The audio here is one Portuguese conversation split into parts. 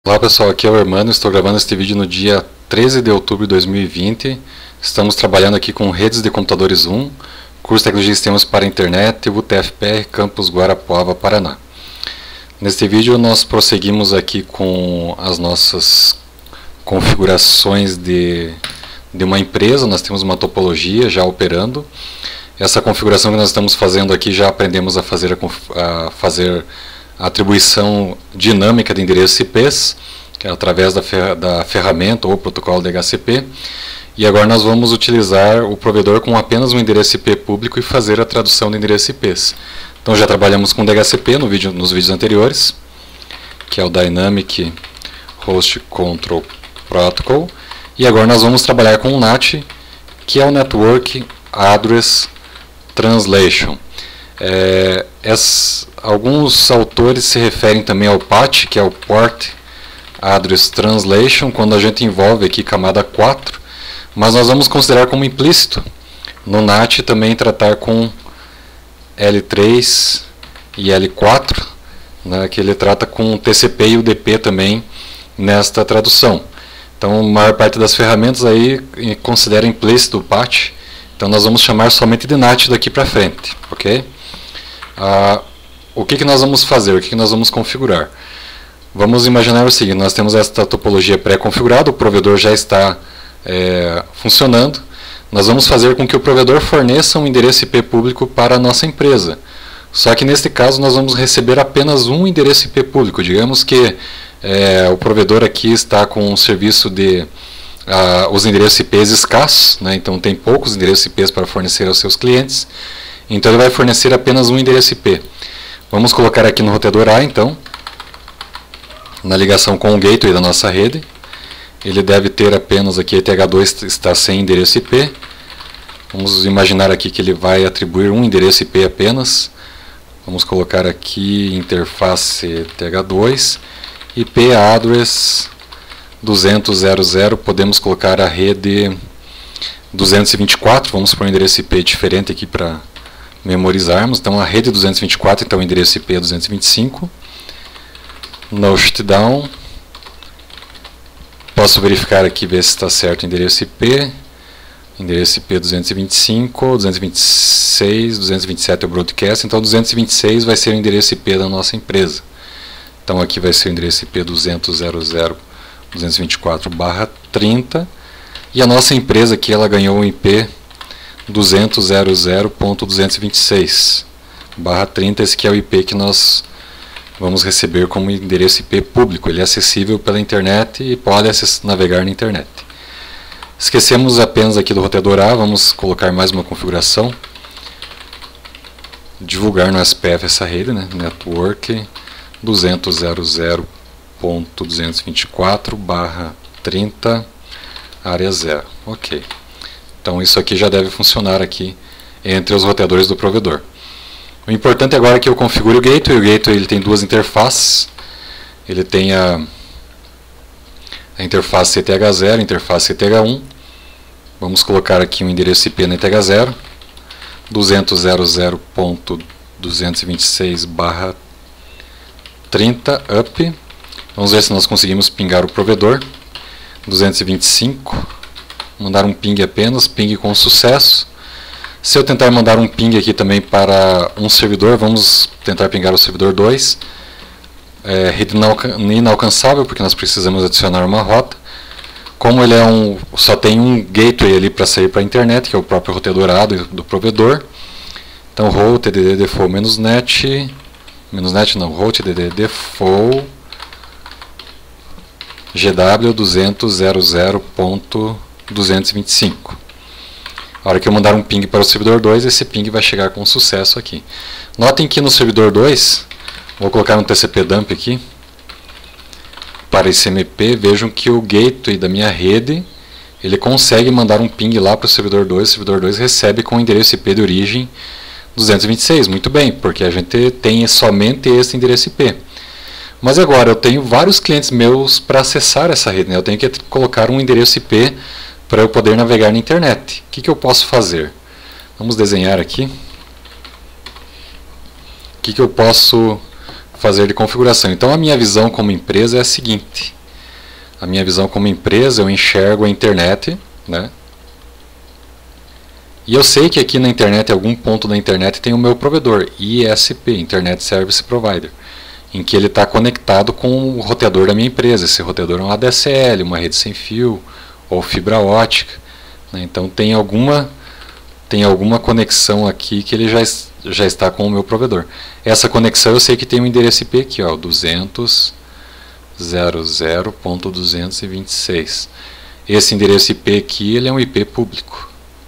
Olá pessoal, aqui é o Hermano, estou gravando este vídeo no dia 13 de outubro de 2020. Estamos trabalhando aqui com redes de computadores 1, curso de Tecnologia e Sistemas para a Internet, UTFPR, Campus Guarapuava, Paraná. Neste vídeo nós prosseguimos aqui com as nossas configurações de uma empresa. Nós temos uma topologia já operando. Essa configuração que nós estamos fazendo aqui já aprendemos a fazer a atribuição dinâmica de endereços IPs, que é através da ferramenta ou protocolo DHCP. E agora nós vamos utilizar o provedor com apenas um endereço IP público e fazer a tradução de endereços IPs. Então já trabalhamos com DHCP nos vídeos anteriores, que é o Dynamic Host Control Protocol. E agora nós vamos trabalhar com o NAT, que é o Network Address Translation. Alguns autores se referem também ao PAT, que é o Port Address Translation, quando a gente envolve aqui camada 4, mas nós vamos considerar como implícito no NAT também tratar com L3 e L4, né, que ele trata com TCP e UDP também nesta tradução. Então a maior parte das ferramentas aí considera implícito o PAT, então nós vamos chamar somente de NAT daqui para frente, ok? O que nós vamos fazer? O que nós vamos configurar? Vamos imaginar o seguinte: nós temos esta topologia pré-configurada, o provedor já está funcionando. Nós vamos fazer com que o provedor forneça um endereço IP público para a nossa empresa. Só que neste caso nós vamos receber apenas um endereço IP público. Digamos que o provedor aqui está com um serviço de os endereços IPs escassos, né? Então tem poucos endereços IPs para fornecer aos seus clientes. Então ele vai fornecer apenas um endereço IP. Vamos colocar aqui no roteador A, então, na ligação com o gateway da nossa rede. Ele deve ter apenas aqui, ETH2 está sem endereço IP. Vamos imaginar aqui que ele vai atribuir um endereço IP apenas. Vamos colocar aqui interface ETH2, IP address 200.0.0, podemos colocar a rede 224, vamos pôr um endereço IP diferente aqui para memorizarmos. Então a rede 224, então o endereço IP é 225. No shutdown, posso verificar aqui, ver se está certo o endereço IP. Endereço IP 225, 226, 227 é o broadcast, então 226 vai ser o endereço IP da nossa empresa. Então aqui vai ser o endereço IP 200.0.224/30, e a nossa empresa aqui ela ganhou o IP 200.0.226/30, esse que é o IP que nós vamos receber como endereço IP público. Ele é acessível pela internet e pode navegar na internet. Esquecemos apenas aqui do roteador A, vamos colocar mais uma configuração. Divulgar no SPF essa rede, né? Network 200.0.224/30 área 0. Ok. Então isso aqui já deve funcionar aqui entre os roteadores do provedor. O importante agora é que eu configure o gateway. O gateway ele tem duas interfaces. Ele tem a interface ETH0 e a interface ETH1. Vamos colocar aqui um endereço IP na ETH0, 200.0.226/30 up. Vamos ver se nós conseguimos pingar o provedor. 225. Mandar um ping apenas, ping com sucesso. Se eu tentar mandar um ping aqui também para um servidor, vamos tentar pingar o servidor 2. Rede inalcançável, porque nós precisamos adicionar uma rota. Como ele só tem um gateway ali para sair para a internet, que é o próprio roteador A do provedor. Então route tdd default -net, route tdd default gw 200.0.225. A hora que eu mandar um ping para o servidor 2, esse ping vai chegar com sucesso aqui. Notem que no servidor 2, vou colocar um TCP dump aqui, para ICMP, vejam que o gateway da minha rede, ele consegue mandar um ping lá para o servidor 2 recebe com o endereço IP de origem 226, muito bem, porque a gente tem somente esse endereço IP. Mas agora eu tenho vários clientes meus para acessar essa rede, né? Eu tenho que colocar um endereço IP para eu poder navegar na internet. O que eu posso fazer? Vamos desenhar aqui. O que eu posso fazer de configuração. Então a minha visão como empresa é a seguinte. A minha visão como empresa, eu enxergo a internet, né? E eu sei que aqui na internet, em algum ponto da internet, tem o meu provedor, ISP, Internet Service Provider, em que ele está conectado com o roteador da minha empresa. Esse roteador é um ADSL, uma rede sem fio, ou fibra ótica, né? Então tem alguma conexão aqui que ele já está com o meu provedor. Essa conexão eu sei que tem um endereço IP aqui, ó, 200.226. Esse endereço IP aqui, ele é um IP público.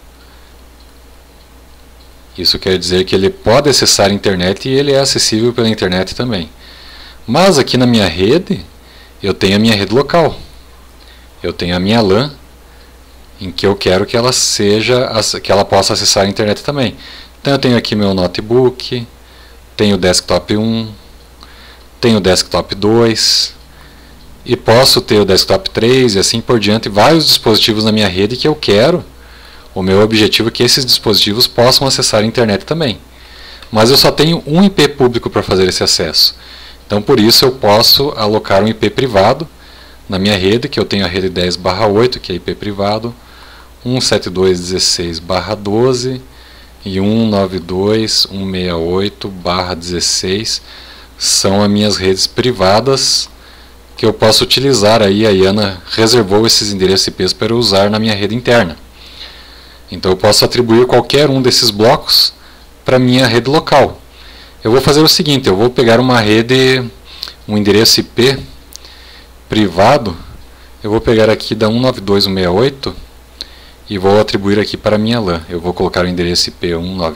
Isso quer dizer que ele pode acessar a internet e ele é acessível pela internet também. Mas aqui na minha rede, eu tenho a minha rede local. Eu tenho a minha LAN, em que eu quero que ela possa acessar a internet também. Então eu tenho aqui meu notebook, tenho o desktop 1, tenho o desktop 2, e posso ter o desktop 3 e assim por diante, vários dispositivos na minha rede que eu quero. O meu objetivo é que esses dispositivos possam acessar a internet também. Mas eu só tenho um IP público para fazer esse acesso. Então por isso eu posso alocar um IP privado na minha rede, que eu tenho a rede 10/8, que é IP privado, 172.16/12 e 192.168/16 são as minhas redes privadas que eu posso utilizar. Aí a IANA reservou esses endereços IPs para eu usar na minha rede interna. Então eu posso atribuir qualquer um desses blocos para minha rede local. Eu vou fazer o seguinte, eu vou pegar uma rede, um endereço IP privado, eu vou pegar aqui da 192.168 e vou atribuir aqui para a minha LAN. Eu vou colocar o endereço IP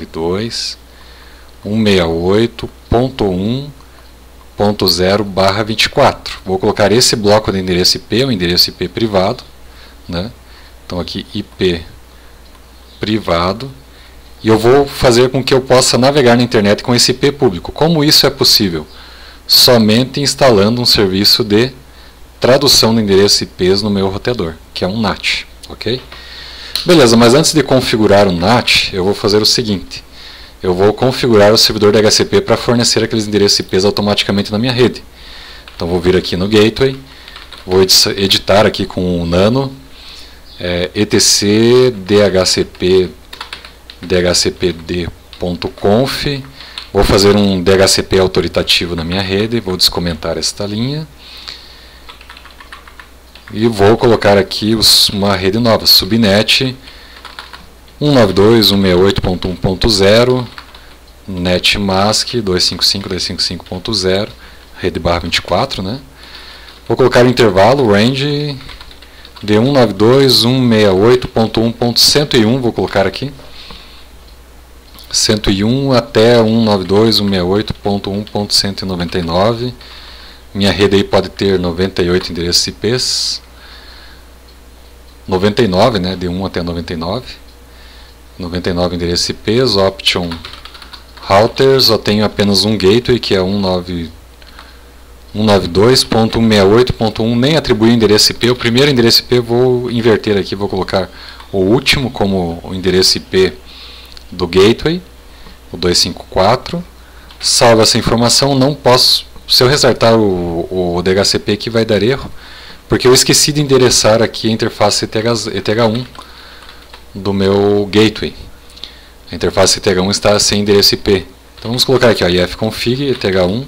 192.168.1.0/24. Vou colocar esse bloco de endereço IP, o endereço IP privado, né? Então aqui IP privado, e eu vou fazer com que eu possa navegar na internet com esse IP público. Como isso é possível? Somente instalando um serviço de tradução de endereços IPs no meu roteador, que é um NAT, ok? Beleza, mas antes de configurar o NAT, eu vou fazer o seguinte. Eu vou configurar o servidor de DHCP para fornecer aqueles endereços IPs automaticamente na minha rede. Então vou vir aqui no Gateway, vou editar aqui com o Nano, etc dhcpd.conf, vou fazer um DHCP autoritativo na minha rede, vou descomentar esta linha e vou colocar aqui uma rede nova, subnet 192.168.1.0, netmask 255.255.0, rede /24, né? Vou colocar o intervalo range de 192.168.1.101, vou colocar aqui 101 até 192.168.1.199. Minha rede aí pode ter 98 endereços IPs, 99, né, de 1 até 99 endereços IPs. Option routers, eu tenho apenas um gateway, que é 192.168.1, nem atribuir o endereço IP. O primeiro endereço IP eu vou inverter aqui, vou colocar o último como o endereço IP do gateway, o 254. Salvo essa informação, não posso, se eu restartar o DHCP aqui vai dar erro, porque eu esqueci de endereçar aqui a interface ETH1 do meu gateway. A interface ETH1 está sem endereço IP. Então vamos colocar aqui, ó, ifconfig ETH1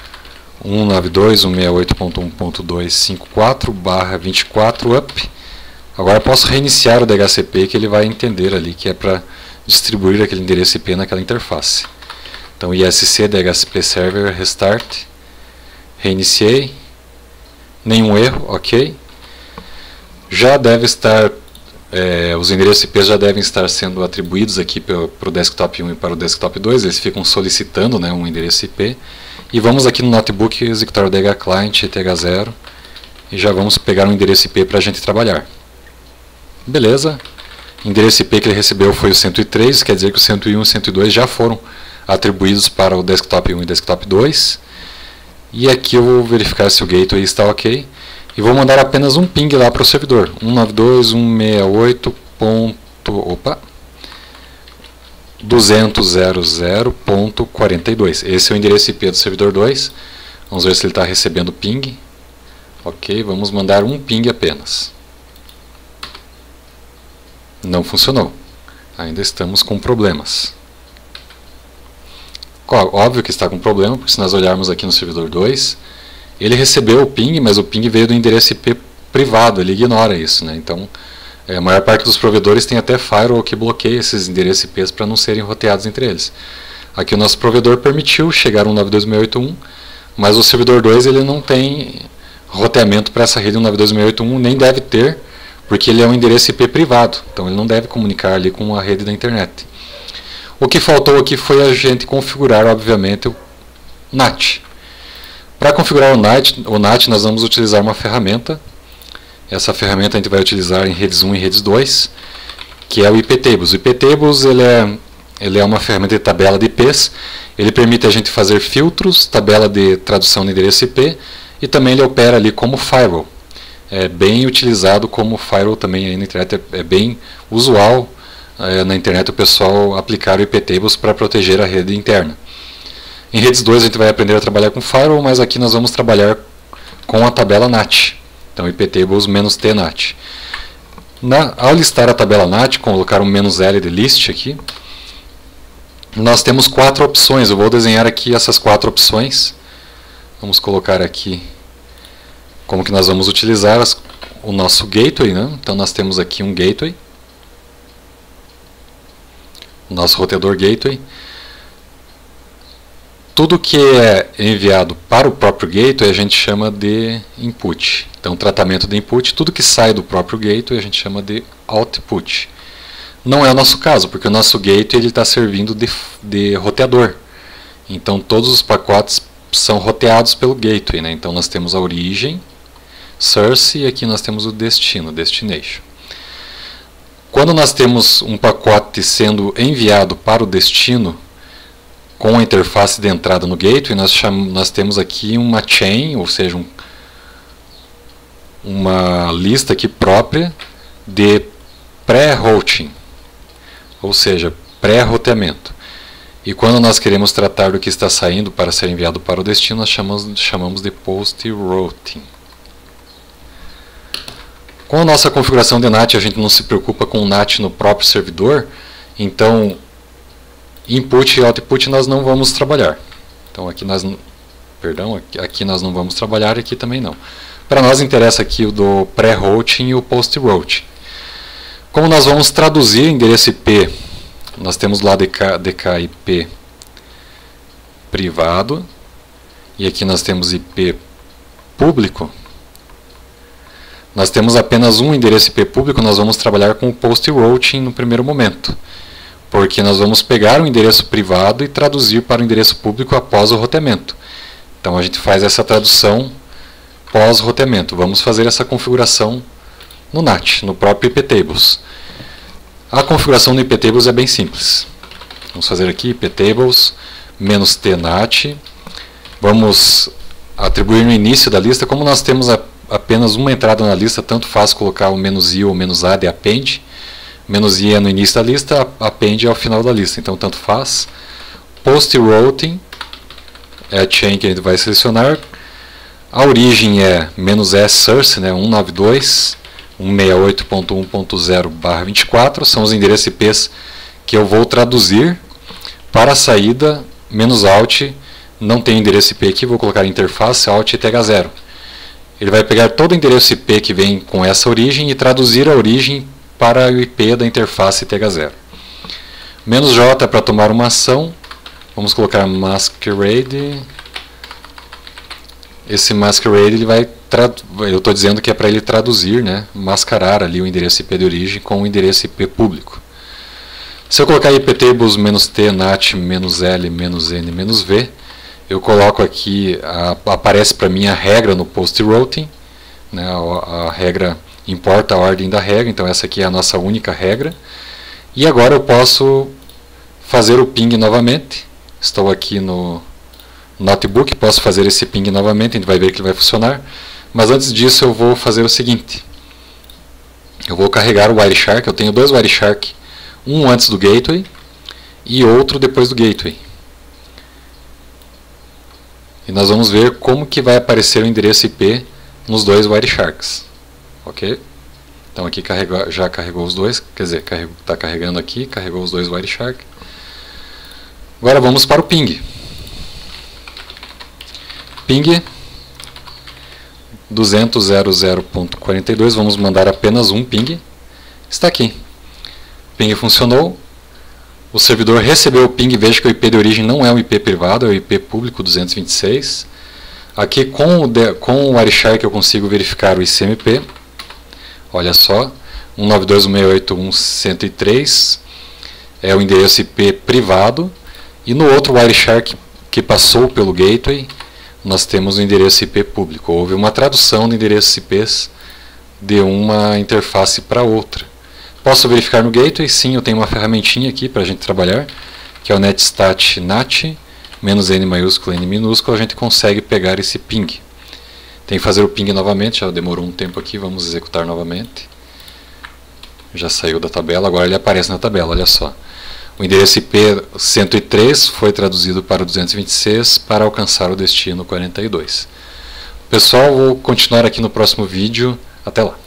192.168.1.254/24 up. Agora posso reiniciar o DHCP, que ele vai entender ali que é para distribuir aquele endereço IP naquela interface. Então ISC DHCP Server Restart, reiniciei, nenhum erro, ok. Já deve estar, os endereços IP já devem estar sendo atribuídos aqui para o desktop 1 e para o desktop 2, eles ficam solicitando, né, um endereço IP. E vamos aqui no notebook executar o DH Client ETH0 e já vamos pegar um endereço IP para a gente trabalhar. Beleza, o endereço IP que ele recebeu foi o 103, quer dizer que o 101 e o 102 já foram atribuídos para o desktop 1 e desktop 2. E aqui eu vou verificar se o gateway está ok e vou mandar apenas um ping lá para o servidor, 192.168.200.42. Esse é o endereço IP do servidor 2. Vamos ver se ele está recebendo ping. Ok, vamos mandar um ping apenas. Não funcionou. Ainda estamos com problemas. Óbvio que está com problema, porque se nós olharmos aqui no servidor 2, ele recebeu o ping, mas o ping veio do endereço IP privado, ele ignora isso, né? Então, a maior parte dos provedores tem até firewall que bloqueia esses endereços IPs para não serem roteados entre eles. Aqui o nosso provedor permitiu chegar 192.168.1, mas o servidor 2 ele não tem roteamento para essa rede 192.168.1, nem deve ter, porque ele é um endereço IP privado, então ele não deve comunicar ali com a rede da internet. O que faltou aqui foi a gente configurar, obviamente, o NAT. Para configurar o NAT, nós vamos utilizar uma ferramenta. Essa ferramenta a gente vai utilizar em redes 1 e redes 2, que é o IPTables. O IPTables ele é uma ferramenta de tabela de IPs. Ele permite a gente fazer filtros, tabela de tradução de endereço IP, e também ele opera ali como firewall. É bem utilizado como firewall também aí na internet, é bem usual na internet o pessoal aplicar o IPTables para proteger a rede interna. Em redes 2 a gente vai aprender a trabalhar com firewall, mas aqui nós vamos trabalhar com a tabela NAT. Então IPTables-T NAT. Ao listar a tabela NAT, colocar um "-l" de list aqui, nós temos 4 opções. Eu vou desenhar aqui essas 4 opções. Vamos colocar aqui como que nós vamos utilizar o nosso gateway, né? Então nós temos aqui um gateway, nosso roteador gateway. Tudo que é enviado para o próprio gateway a gente chama de input. Então, tratamento de input, tudo que sai do próprio gateway a gente chama de output. Não é o nosso caso, porque o nosso gateway está servindo de roteador. Então, todos os pacotes são roteados pelo gateway, né? Então, nós temos a origem, source, e aqui nós temos o destino, destination. Quando nós temos um pacote sendo enviado para o destino, com a interface de entrada no gateway, nós temos aqui uma chain, ou seja, uma lista aqui própria de pré-routing, ou seja, pré-roteamento. E quando nós queremos tratar do que está saindo para ser enviado para o destino, nós chamamos de post-routing. Com a nossa configuração de NAT, a gente não se preocupa com o NAT no próprio servidor, então input e output nós não vamos trabalhar. Então aqui nós não vamos trabalhar, aqui também não. Para nós interessa aqui o do pré-routing e o post-routing. Como nós vamos traduzir endereço IP, nós temos lá DK/IP privado, e aqui nós temos IP público. Nós temos apenas um endereço IP público, nós vamos trabalhar com o post-routing no primeiro momento, porque nós vamos pegar o endereço privado e traduzir para o endereço público após o roteamento. Então a gente faz essa tradução pós-roteamento. Vamos fazer essa configuração no NAT, no próprio IPTables. A configuração do IPTables é bem simples. Vamos fazer aqui IPTables -t NAT. Vamos atribuir no início da lista, como nós temos apenas uma entrada na lista, tanto faz colocar o "-i" ou "-a" de append. "-i" é no início da lista, append é ao final da lista, então tanto faz. Post-routing é a chain que a gente vai selecionar. A origem é "-s source", né, 192.168.1.0/24, são os endereços IPs que eu vou traduzir. Para a saída, "-alt", não tem endereço IP aqui, vou colocar interface alt e TH0. Ele vai pegar todo o endereço IP que vem com essa origem e traduzir a origem para o IP da interface TH0. "-j" é para tomar uma ação. Vamos colocar masquerade. Esse masquerade ele vai eu estou dizendo que é para ele traduzir, né, mascarar ali o endereço IP de origem com o endereço IP público. Se eu colocar IPTables -t NAT -l -n -v, eu coloco aqui, aparece para mim a regra no post-routing, né, a regra importa a ordem da regra, então essa aqui é a nossa única regra. E agora eu posso fazer o ping novamente. Estou aqui no notebook, posso fazer esse ping novamente, a gente vai ver que ele vai funcionar. Mas antes disso eu vou fazer o seguinte. Eu vou carregar o Wireshark, eu tenho dois Wireshark, um antes do gateway e outro depois do gateway. E nós vamos ver como que vai aparecer o endereço IP nos dois Wiresharks. Ok? Então aqui já carregou os dois, quer dizer, está carregando aqui, carregou os dois Wireshark. Agora vamos para o ping. Ping 200.0.42, vamos mandar apenas um ping. Está aqui. Ping funcionou. O servidor recebeu o ping, veja que o IP de origem não é um IP privado, é o IP público 226. Aqui com o Wireshark eu consigo verificar o ICMP. Olha só, 192.168.1.103 é o endereço IP privado. E no outro Wireshark que passou pelo gateway, nós temos o endereço IP público. Houve uma tradução de endereços IPs de uma interface para outra. Posso verificar no gateway? Sim, eu tenho uma ferramentinha aqui para a gente trabalhar, que é o netstat nat, -n maiúsculo, n minúsculo, a gente consegue pegar esse ping. Tem que fazer o ping novamente, já demorou um tempo aqui, vamos executar novamente. Já saiu da tabela, agora ele aparece na tabela, olha só. O endereço IP 103 foi traduzido para o 226 para alcançar o destino 42. Pessoal, vou continuar aqui no próximo vídeo. Até lá!